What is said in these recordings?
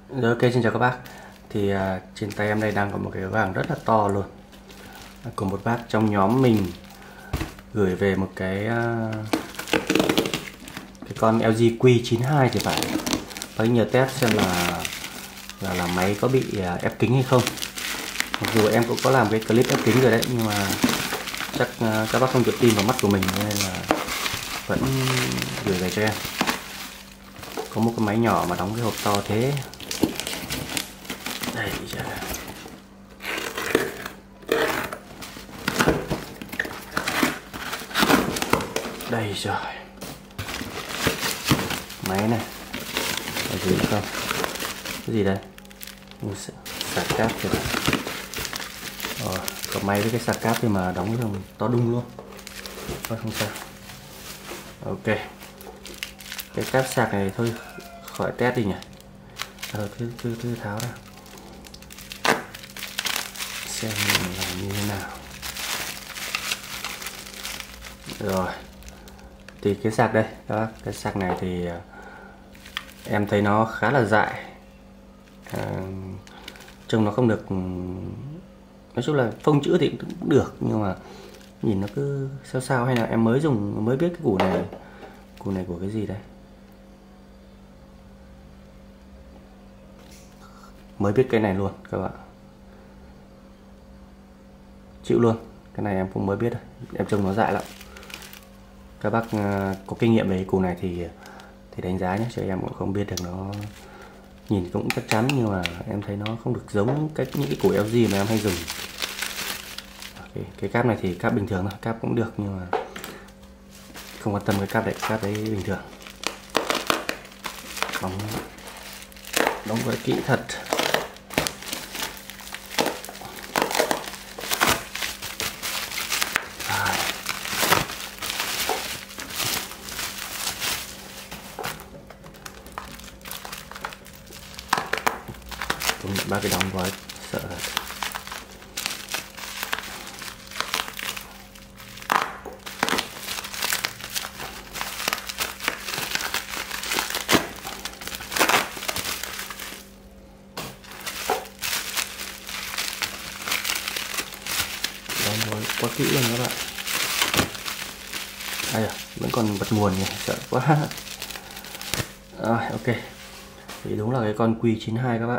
Rồi, ok, xin chào các bác. Thì trên tay em đây đang có một cái vàng rất là to luôn. Của một bác trong nhóm mình gửi về một cái con LG Q92 thì phải. Bác nhờ test xem là máy có bị ép kính hay không. Mặc dù em cũng có làm cái clip ép kính rồi đấy, nhưng mà chắc các bác không chịu tin vào mắt của mình nên là vẫn gửi về cho em. Có một cái máy nhỏ mà đóng cái hộp to thế. Đây ra. Đây rồi. Máy này. Có gì không? Cái gì đây? Sạc cáp kìa. Có máy với cái sạc cáp thì mà đóng cái to đùng luôn. Thôi không sao. Ok. Cái cáp sạc này thôi khỏi test đi nhỉ. Cứ tháo ra. Xem là như thế nào. Rồi. Thì cái sạc đây, đó, cái sạc này thì em thấy nó khá là dại. Trông nó không được, nói chung là phông chữ thì cũng được, nhưng mà nhìn nó cứ sao sao. Hay là em mới dùng mới biết cái củ này của cái gì đây, mới biết cái này luôn các bạn, chịu luôn. Cái này em cũng mới biết, em trông nó dại lắm. Các bác có kinh nghiệm về cái củ này thì đánh giá nhé, chứ em cũng không biết được. Nó nhìn cũng chắc chắn nhưng mà em thấy nó không được giống những cái củ LG mà em hay dùng. Cái cáp này thì cáp bình thường thôi, cáp cũng được nhưng mà không quan tâm cái cáp đấy bình thường. Đóng với kỹ thật. Ba cái đóng gói sợ thật. Đóng gói quá kỹ luôn các bạn. Đây vẫn còn bật nguồn nhỉ, sợ quá. Rồi ok, thì đúng là cái con Q92 các bạn.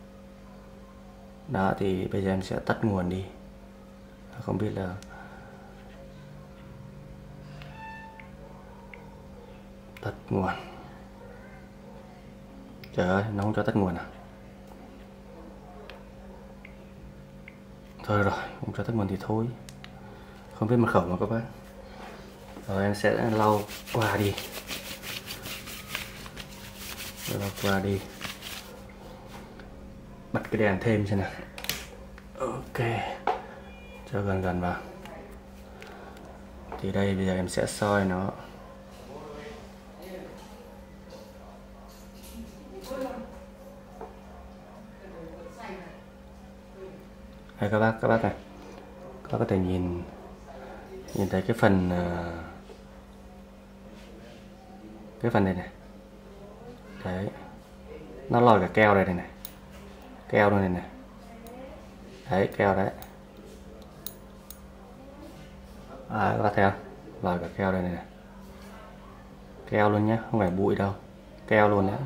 Đó, thì bây giờ em sẽ tắt nguồn đi. Không biết là tắt nguồn. Trời ơi, nó không cho tắt nguồn à? Thôi rồi, không cho tắt nguồn thì thôi. Không biết mật khẩu mà các bác. Rồi em sẽ lau qua đi. Lau qua đi. Bật cái đèn thêm xem nào. Ok, cho gần gần vào. Thì đây bây giờ em sẽ soi nó. Đây các bác này, các bác có thể nhìn thấy cái phần này này. Đấy, nó lòi cả keo đây này, keo đây này. Đấy, keo đấy. Các bác thấy không? Lòi cả keo đây này. Keo luôn nhé, không phải bụi đâu. Keo luôn nhé.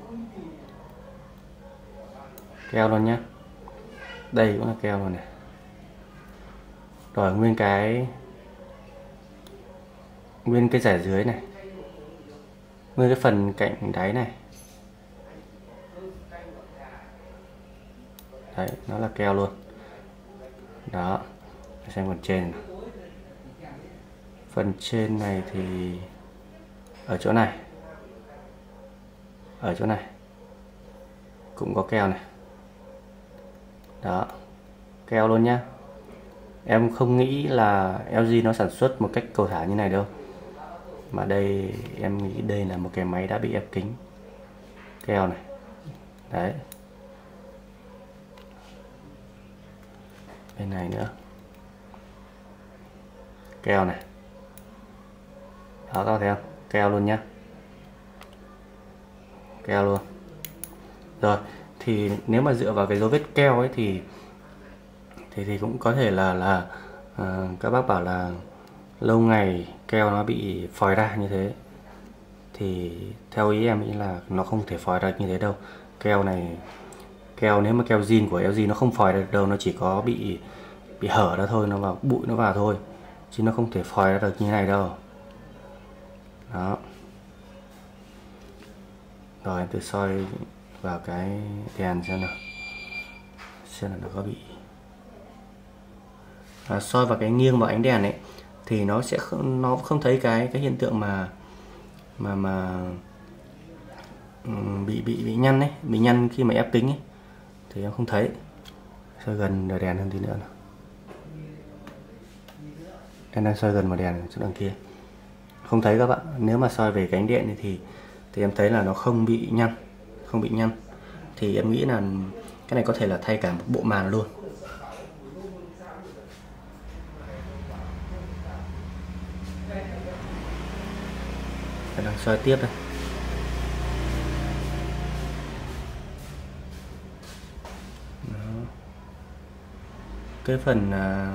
Keo luôn nhé. Đây cũng là keo luôn này. Rồi nguyên cái rẻ dưới này. Nguyên cái phần cạnh đáy này. Đấy, nó là keo luôn. Đó, xem phần trên. Phần trên này thì ở chỗ này, cũng có keo này. Đó, keo luôn nhá. Em không nghĩ là LG nó sản xuất một cách cầu thả như này đâu, mà đây em nghĩ đây là một cái máy đã bị ép kính. Keo này. Đấy, bên này nữa, keo này. Đó, các bạn thấy không? Keo luôn nhá. Keo luôn. Rồi Thì nếu mà dựa vào cái dấu vết keo ấy thì cũng có thể là các bác bảo là lâu ngày keo nó bị phòi ra như thế. Thì theo ý em nghĩ là nó không thể phòi ra như thế đâu. Keo này, nếu mà keo zin của LG nó không phòi ra được đâu, nó chỉ có bị hở ra thôi, nó vào bụi nó vào thôi, chứ nó không thể phòi ra được như này đâu. Đó. Rồi em thử soi vào cái đèn xem nào, xem là nó có bị soi vào cái nghiêng vào ánh đèn ấy thì nó sẽ không thấy cái hiện tượng mà bị nhăn ấy, bị nhăn khi mà ép kính ấy thì em không thấy. Soi gần đèn hơn tí nữa nào. Em đang soi gần vào đèn chỗ đằng kia, không thấy các bạn. Nếu mà soi về cái ánh điện thì em thấy là nó không bị nhăn, thì em nghĩ là cái này có thể là thay cả một bộ màn luôn. Em đang soi tiếp đây. Đó. Cái phần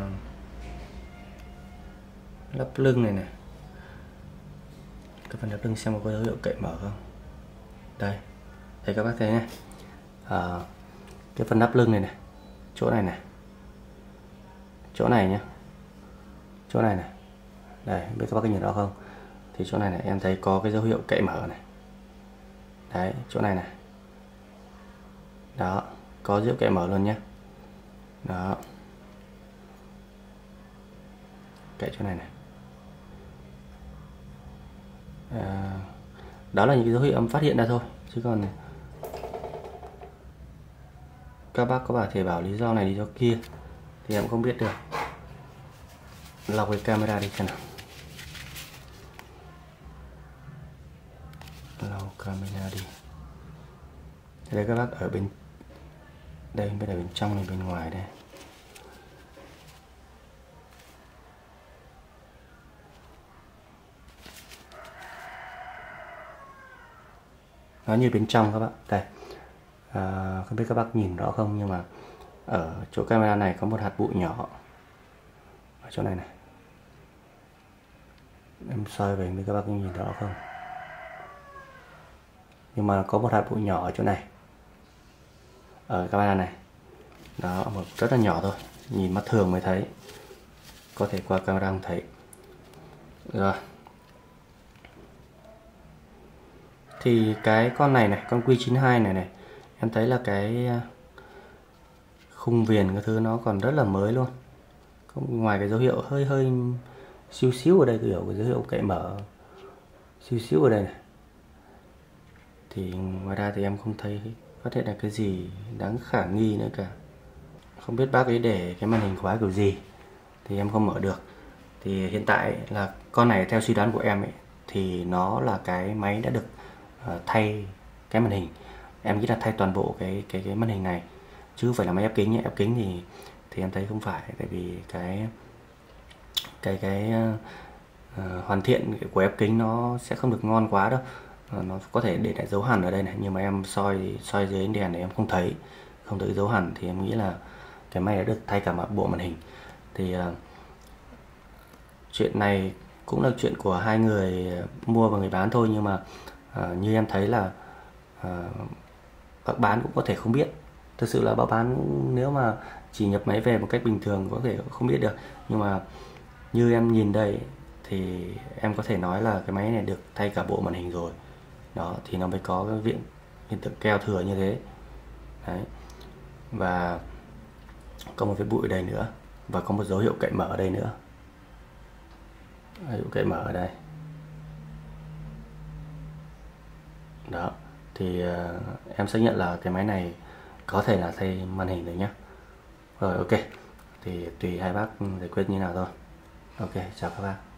lắp lưng này này, cái phần lắp lưng xem có dấu hiệu cậy mở không. Đây, thấy các bác thấy này, cái phần lắp lưng này này, chỗ này này, chỗ này nhá, chỗ này này, đây, biết các bác có nhìn rõ không? Thì chỗ này này em thấy có cái dấu hiệu cậy mở này, đấy, chỗ này này, đó, có dấu hiệu cậy mở luôn nhé. Đó, cậy chỗ này này. Đó là những cái dấu hiệu em phát hiện ra thôi, chứ còn các bác có thể bảo lý do này lý do kia thì em không biết được. Lọc cái camera đi xem nào. Lau camera đi. Đây các bác ở bên đây, bên ở bên trong này, bên ngoài đây. Nó như bên trong các bạn. Đây. Không biết các bác nhìn rõ không, nhưng mà ở chỗ camera này có một hạt bụi nhỏ ở chỗ này này. Em soi về, các bác nhìn rõ không? Nhưng mà có một hạt bụi nhỏ ở chỗ này, ở camera này. Đó, một rất là nhỏ thôi, nhìn mắt thường mới thấy, có thể qua camera không thấy. Rồi. Thì cái con này này, con Q92 này em thấy là cái khung viền cái thứ nó còn rất là mới luôn. Ngoài cái dấu hiệu hơi xíu xíu ở đây, kiểu cái dấu hiệu cậy mở xíu xíu ở đây này, thì ngoài ra thì em không thấy phát hiện là cái gì đáng khả nghi nữa cả. Không biết bác ấy để cái màn hình khóa kiểu gì thì em không mở được. Thì hiện tại là con này theo suy đoán của em ấy, thì nó là cái máy đã được thay cái màn hình. Em nghĩ là thay toàn bộ cái màn hình này, chứ không phải là máy ép kính nhé. Ép kính thì em thấy không phải, tại vì cái hoàn thiện của ép kính nó sẽ không được ngon quá đâu. Nó có thể để lại dấu hằn ở đây này, nhưng mà em soi dưới ánh đèn này em không thấy dấu hằn, thì em nghĩ là cái máy đã được thay cả một bộ màn hình. Thì chuyện này cũng là chuyện của hai người mua và người bán thôi, nhưng mà như em thấy là bác bán cũng có thể không biết. Thực sự là bác bán nếu mà chỉ nhập máy về một cách bình thường có thể không biết được, nhưng mà như em nhìn đây thì em có thể nói là cái máy này được thay cả bộ màn hình rồi. Đó, thì nó mới có cái hiện tượng keo thừa như thế. Đấy. Và có một cái bụi ở đây nữa, và có một dấu hiệu cậy mở ở đây nữa. Dấu hiệu cậy mở ở đây. Đó, thì em xác nhận là cái máy này có thể là thay màn hình rồi nhé. Rồi, ok, thì tùy hai bác giải quyết như nào thôi. Ok, chào các bác.